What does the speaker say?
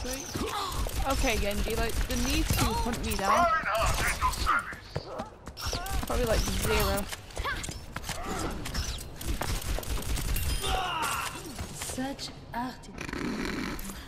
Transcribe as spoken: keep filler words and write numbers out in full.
Sweet. Okay, Genji, like, the need to hunt me down. Probably like zero. Such art.